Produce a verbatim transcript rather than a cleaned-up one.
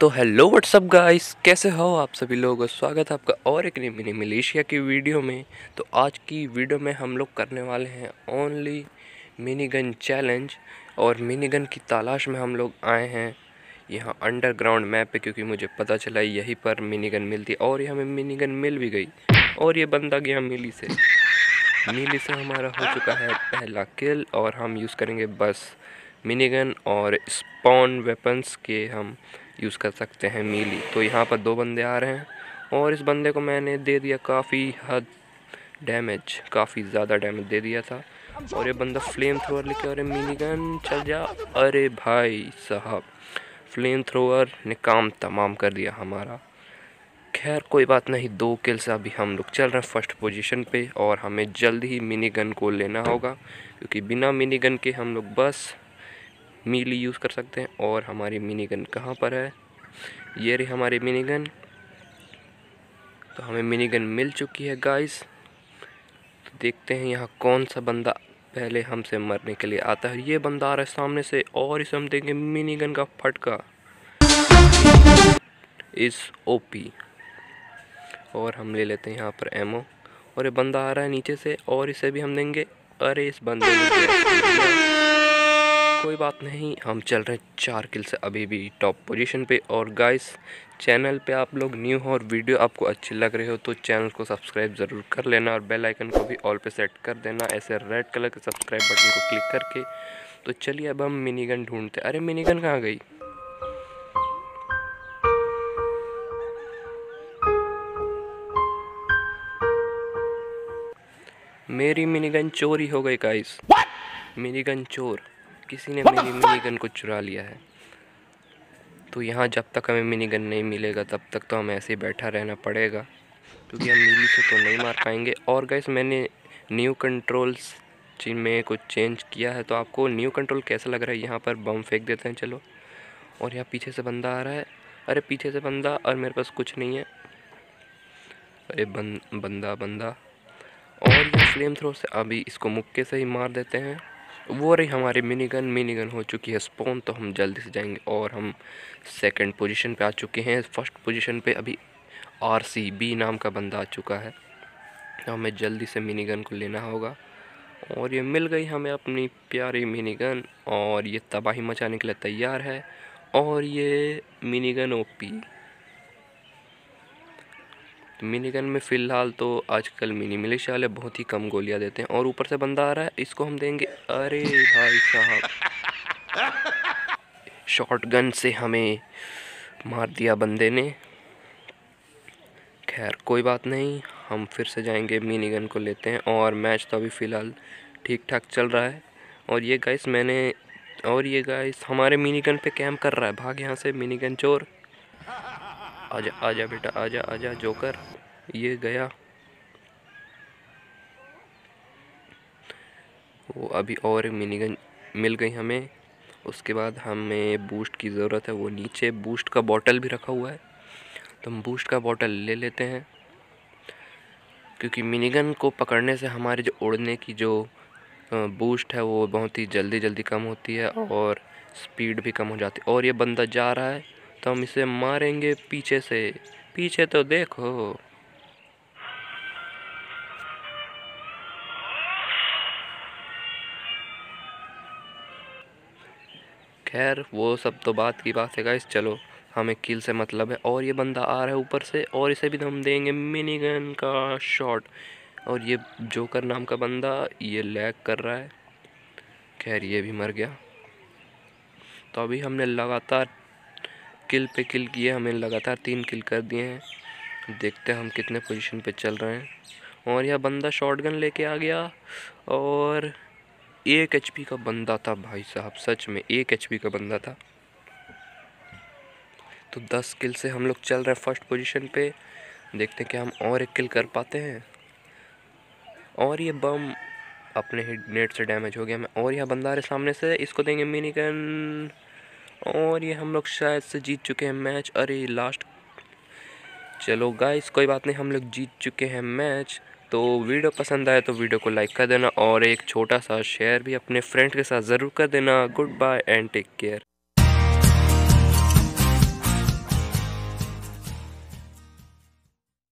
तो hello what's up guys, कैसे हो आप सभी लोगों। स्वागत है आपका और एक नई मिनी मलेशिया की वीडियो में। तो आज की वीडियो में हम लोग करने वाले हैं ओनली मिनी गन चैलेंज। और मिनी गन की तलाश में हम लोग आए हैं यहाँ अंडरग्राउंड मैप पे, क्योंकि मुझे पता चला यहीं पर मिनी गन मिलती है। और ये हमें मिनी गन मिल भी गई और ये बंदा गया मिली से मिली से हमारा हो चुका है पहला किल। और हम यूज़ करेंगे बस मिनी गन और स्पॉन वेपन्स के हम यूज़ कर सकते हैं मीली। तो यहाँ पर दो बंदे आ रहे हैं और इस बंदे को मैंने दे दिया काफ़ी हद डैमेज, काफ़ी ज़्यादा डैमेज दे दिया था। और ये बंदा फ्लेम थ्रोअर लेके, अरे मिनी गन चल जा। अरे भाई साहब, फ्लेम थ्रोअर ने काम तमाम कर दिया हमारा। खैर कोई बात नहीं, दो किल से अभी हम लोग चल रहे हैं फर्स्ट पोजीशन पे। और हमें जल्द ही मिनी गन को लेना होगा, क्योंकि बिना मिनी गन के हम लोग बस मीली यूज़ कर सकते हैं। और हमारी मिनी गन कहाँ पर है, ये रही हमारी मिनी गन। तो हमें मिनी गन मिल चुकी है गाइस। तो देखते हैं यहाँ कौन सा बंदा पहले हमसे मरने के लिए आता है। ये बंदा आ रहा है सामने से और इसे हम देंगे मिनी गन का फटका इस ओपी। और हम ले लेते हैं यहाँ पर एमओ। और ये बंदा आ रहा है नीचे से और इसे भी हम देंगे। अरे इस बंदे ने कोई बात नहीं, हम चल रहे हैं चार किल से अभी भी टॉप पोजीशन पे। और गाइस, चैनल पे आप लोग न्यू हो और वीडियो आपको अच्छी लग रही हो तो चैनल को सब्सक्राइब ज़रूर कर लेना और बेल आइकन को भी ऑल पे सेट कर देना, ऐसे रेड कलर के सब्सक्राइब बटन को क्लिक करके। तो चलिए अब हम मिनी गन ढूंढते। अरे मिनी गन कहाँ गई। मेरी मिनी गन चोरी हो गई गाइस। मिनी गन चोर, किसी ने मेरी मिनी गन को चुरा लिया है। तो यहाँ जब तक हमें मिनी गन नहीं मिलेगा तब तक तो हमें ऐसे ही बैठा रहना पड़ेगा, क्योंकि हम मिली से तो नहीं मार पाएंगे। और गाइस, मैंने न्यू कंट्रोल्स में कुछ चेंज किया है। तो आपको न्यू कंट्रोल कैसा लग रहा है। यहाँ पर बम फेंक देते हैं चलो। और यहाँ पीछे से बंदा आ रहा है। अरे पीछे से बंदा, और मेरे पास कुछ नहीं है। अरे बं, बंदा बंदा और ये फ्लेम थ्रो से अभी इसको मुक्के से ही मार देते हैं। वो रही हमारी मिनी गन। मिनी गन हो चुकी है स्पॉन, तो हम जल्दी से जाएंगे। और हम सेकंड पोजीशन पे आ चुके हैं। फर्स्ट पोजीशन पे अभी आर सी बी नाम का बंदा आ चुका है। तो हमें जल्दी से मिनी गन को लेना होगा। और ये मिल गई हमें अपनी प्यारी मिनी गन। और ये तबाही मचाने के लिए तैयार है। और ये मिनी गन ओपी। तो मिनी गन में फ़िलहाल तो आजकल मिनी मलेशिया वाले बहुत ही कम गोलियां देते हैं। और ऊपर से बंदा आ रहा है, इसको हम देंगे। अरे भाई साहब, शॉटगन से हमें मार दिया बंदे ने। खैर कोई बात नहीं, हम फिर से जाएंगे मिनी गन को लेते हैं। और मैच तो अभी फ़िलहाल ठीक ठाक चल रहा है। और ये गाइस मैंने और ये गाइस हमारे मिनी गन पे कैंप कर रहा है। भाग यहाँ से मिनी गन चोर। आजा आजा बेटा, आजा आजा जोकर। ये गया वो। अभी और मिनी गन मिल गई हमें। उसके बाद हमें बूस्ट की ज़रूरत है। वो नीचे बूस्ट का बॉटल भी रखा हुआ है, तो हम बूस्ट का बॉटल ले लेते हैं। क्योंकि मिनी गन को पकड़ने से हमारे जो उड़ने की जो बूस्ट है वो बहुत ही जल्दी जल्दी कम होती है और स्पीड भी कम हो जाती है। और ये बंदा जा रहा है तो हम इसे मारेंगे पीछे से। पीछे तो देखो। खैर वो सब तो बात की बात है गाइस, चलो हमें किल से मतलब है। और ये बंदा आ रहा है ऊपर से और इसे भी हम देंगे मिनी गन का शॉट। और ये जोकर नाम का बंदा ये लैग कर रहा है। खैर ये भी मर गया। तो अभी हमने लगातार किल पे किल किए, हमें लगातार तीन किल कर दिए हैं। देखते हैं हम कितने पोजीशन पे चल रहे हैं। और यह बंदा शॉटगन लेके आ गया और एक एचपी का बंदा था भाई साहब, सच में एक एचपी का बंदा था। तो दस किल से हम लोग चल रहे हैं फर्स्ट पोजीशन पे। देखते हैं कि हम और एक किल कर पाते हैं। और ये बम अपने ही नेट से डैमेज हो गया मैं। और यह बंदा आ रहे सामने से, इसको देंगे मिनी गन। और ये हम लोग शायद से जीत चुके हैं मैच। अरे लास्ट, चलो गाइस कोई बात नहीं, हम लोग जीत चुके हैं मैच। तो वीडियो पसंद आए तो वीडियो को लाइक कर देना और एक छोटा सा शेयर भी अपने फ्रेंड के साथ ज़रूर कर देना। Good bye and take care.